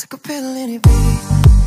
took a pill and it beat.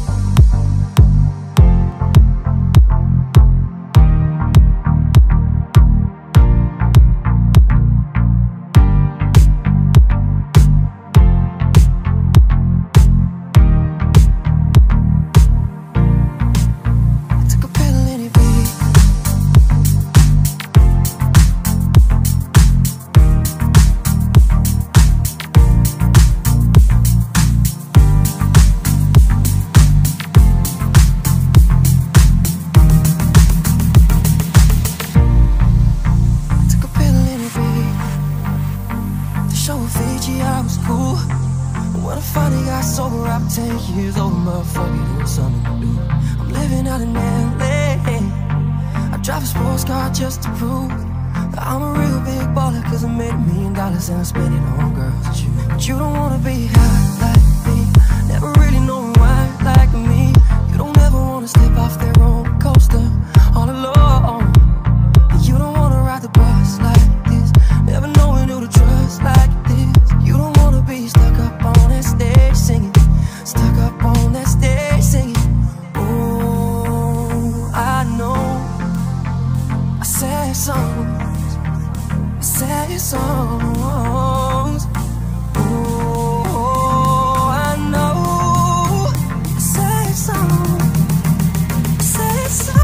Fiji, I was cool. When I finally got sober, I'm 10 years old, motherfucker, there was something to do. I'm living out in LA. I drive a sports car just to prove that I'm a real big baller, cause I made $1 million and I spent it on girls and you. But you don't wanna be high like me, never really knowing why like me. You don't ever wanna step off that roller coaster all alone. You don't wanna ride the bus like this, never knowing who to trust like this. You don't wanna be stuck up on that stage singing, stuck up on that stage singing. Oh, I know I sad songs, sad songs. Oh, I know sad songs, sad songs.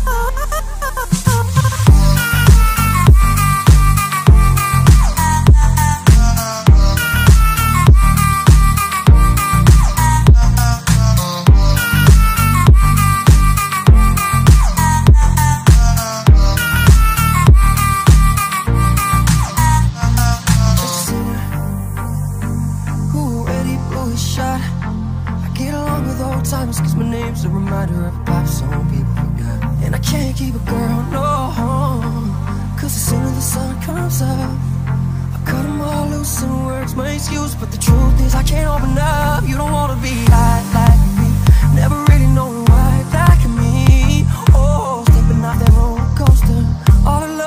Shot. I get along with old timers cause my name's a reminder of a pop song people forgot. And I can't keep a girl, no, cause as soon as the sun comes up I cut them all loose and words my excuse. But the truth is I can't open up. You don't wanna be high like me, never really knowing why like me. Oh, stepping off that roller coaster all alone.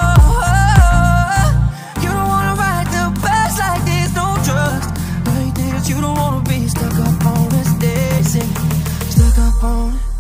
You don't wanna ride the bus like this, no drugs like this. You don't wanna be stuck up on that stage singing, stuck up on it.